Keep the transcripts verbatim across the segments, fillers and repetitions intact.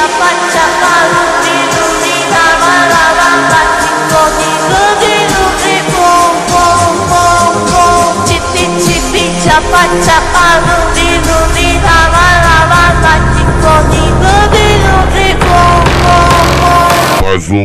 Chapa, chapa, ludi, ludi, lava, lava, laticoni, ludi, ludi, Phonk, Phonk, Phonk, Phonk. Chipi, chipi, chapa, chapa, ludi, ludi, lava, lava, laticoni, ludi, ludi, Phonk, Phonk, Phonk. Mais um.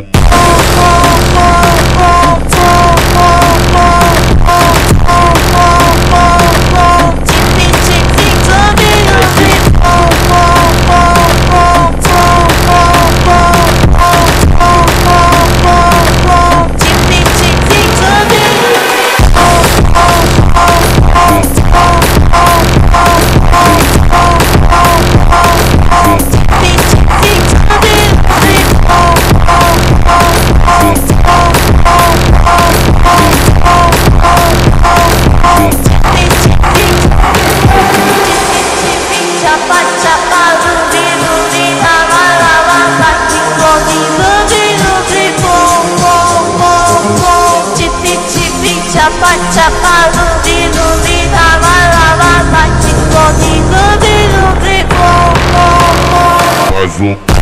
Chapa, chapa, ludi, ludi, lava, lava, laticoni, ludi, ludi, Phonk, Phonk, Phonk, Phonk. Chipi, chipi, chapa, chapa, ludi, ludi, lava, lava, laticoni, ludi, ludi, Phonk, Phonk, Phonk. Mais um.